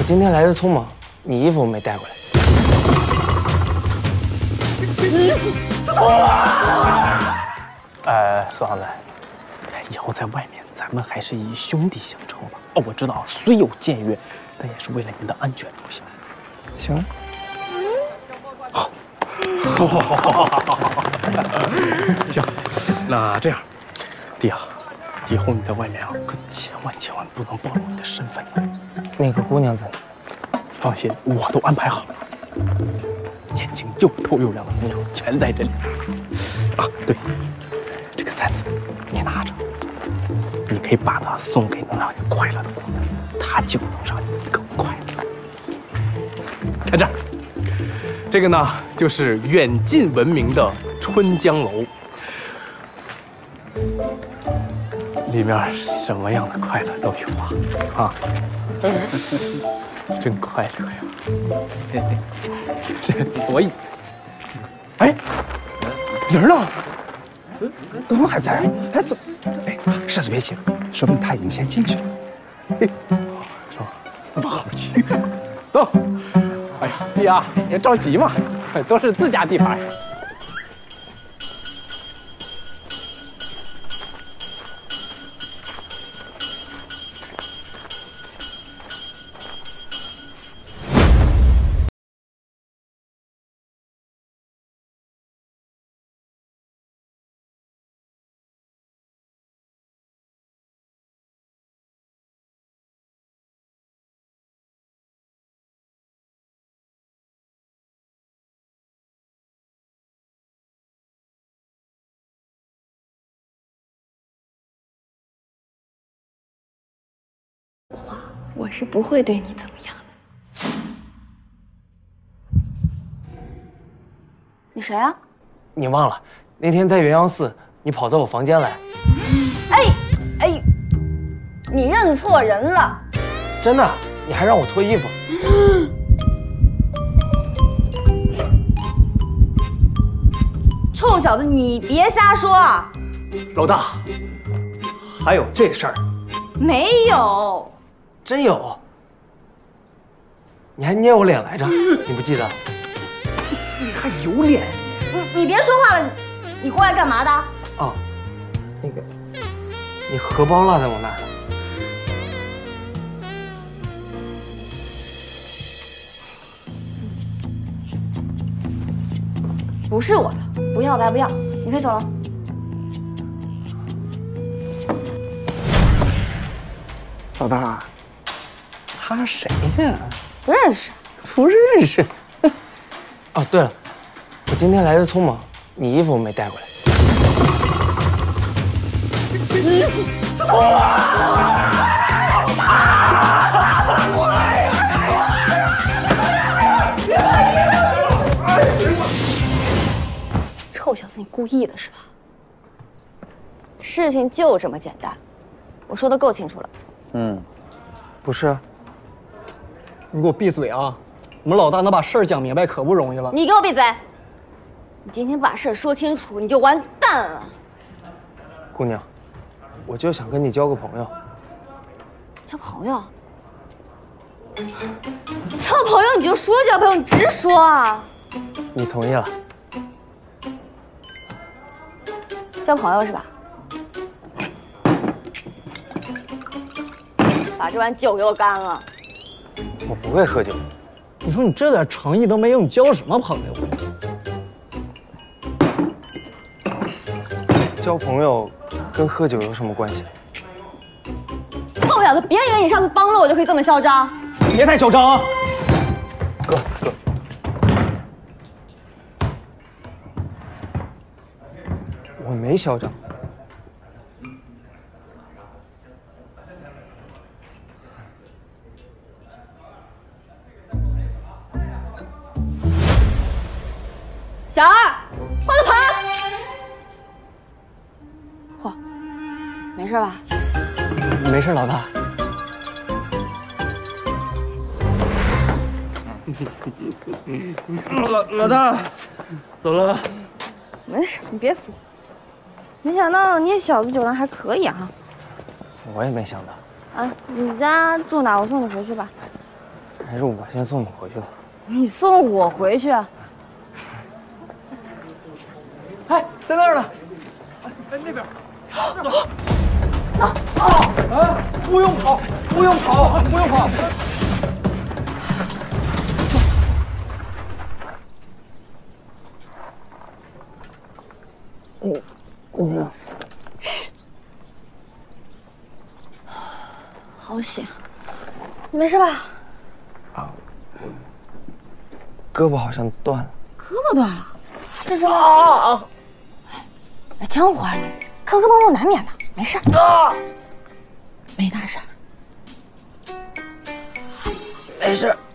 今天来的匆忙，你衣服没带过来。 四郎子，以后在外面咱们还是以兄弟相称吧。哦，我知道，虽有僭越，但也是为了您的安全着想。 行。 好。行，那这样，弟啊，以后你在外面啊，可千万不能暴露你的身份。 那个姑娘在哪？ 放心，我都安排好了。眼睛又透又亮的姑娘全在这里。啊，对，这个扇子你拿着，你可以把它送给能让你快乐的姑娘，她就能让你更快乐。看这儿，这个呢就是远近闻名的春江楼，里面什么样的快乐都有啊！真快乐呀！所以，哎，人呢？ 灯还在，哎，怎么？哎，婶子别急，说不定他已经先进去了。 是吧？那么好奇，走。哎呀，弟啊，别着急嘛，都是自家地盘。 我是不会对你怎么样的。你谁啊？ 你忘了那天在元阳寺，你跑到我房间来。 哎，你认错人了。 真的，你还让我脱衣服。 臭小子，你别瞎说啊！ 老大，还有这事儿？ 没有。 真有，你还捏我脸来着，你不记得？ 你还有脸？ 你别说话了，你过来干嘛的？ 哦，那个，你荷包落在我那儿了。 不是我的，不要白不要，你可以走了。 老大。他谁呀？ 不认识， 不认识。 哦，对了，我今天来的匆忙，你衣服没带过来。 臭小子，你故意的是吧？事情就这么简单，我说的够清楚了。 不是。 你给我闭嘴啊！我们老大能把事儿讲明白可不容易了。 你给我闭嘴！你今天不把事儿说清楚，你就完蛋了。 姑娘，我就想跟你交个朋友。 交朋友？交朋友你就说交朋友，你直说啊！ 你同意了？ 交朋友是吧？把这碗酒给我干了。 我不会喝酒。 你说你这点诚意都没有，你交什么朋友？ 交朋友跟喝酒有什么关系？ 臭小子，别以为你上次帮了我就可以这么嚣张！ 别太嚣张啊！ 哥，我没嚣张。 小二，换个盆。嚯，没事吧？ 没事，老大。 老大，走了。 没事，你别服。没想到你小子酒量还可以啊！ 我也没想到。 啊，你家住哪？我送你回去吧。 还是我先送你回去吧。 你送我回去啊？ 哎，在那儿呢。哎，那边。走。啊！不用跑，不用跑，不用跑。 嘘。好险，你没事吧？ 啊，我胳膊好像断了。 胳膊断了，这是啊！哎，江湖儿女，磕磕碰碰难免的，没事。没大事。 没事。